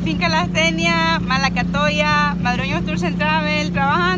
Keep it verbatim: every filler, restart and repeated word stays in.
Finca La Astenia, Malacatoya, Madroños Tours and Travel, trabajando.